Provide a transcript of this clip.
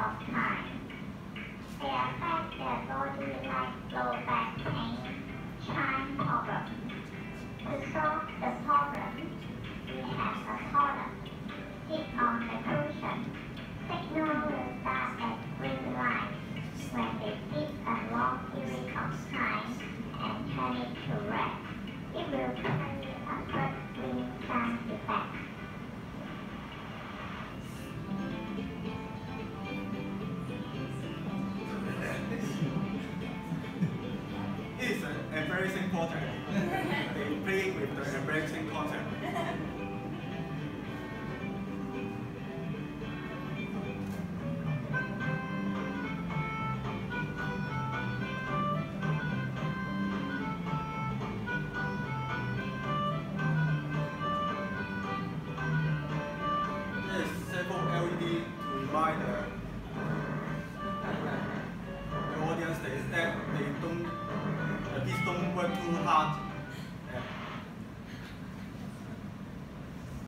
of time. They affect their body like low back pain, joint problem. To solve the problem, we have a column. Hit on the cushion. Signal will start at green light. When they dip a long period of time and turn it to red, it will create a first green sun effect. It is an embarrassing concept. They play with the embarrassing concept. There is several LED to remind the audience that the kids don't work too hard